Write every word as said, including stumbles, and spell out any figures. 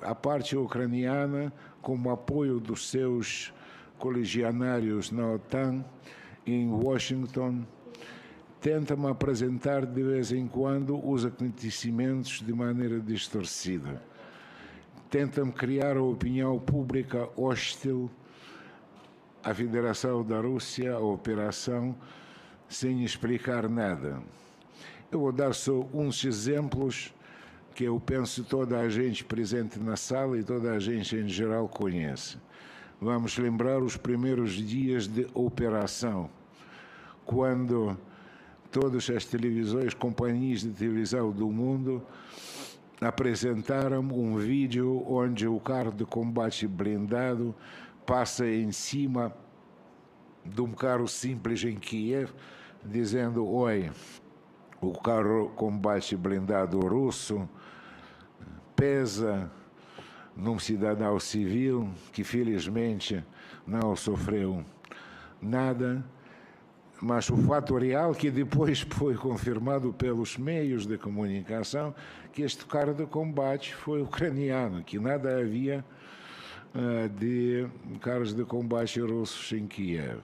a parte ucraniana, com o apoio dos seus coliganários na OTAN, em Washington, tenta-me apresentar de vez em quando os acontecimentos de maneira distorcida. Tenta-me criar a opinião pública hostil à Federação da Rússia, à operação, sem explicar nada. Eu vou dar só uns exemplos que eu penso toda a gente presente na sala e toda a gente em geral conhece. Vamos lembrar os primeiros dias de operação, quando todas as televisões, companhias de televisão do mundo apresentaram um vídeo onde o carro de combate blindado passa em cima de um carro simples em Kiev, dizendo: oi, o carro de combate blindado russo pesa num cidadão civil que felizmente não sofreu nada. Mas o fato real, que depois foi confirmado pelos meios de comunicação, que este carro de combate foi ucraniano, que nada havia uh, de carros de combate russos em Kiev.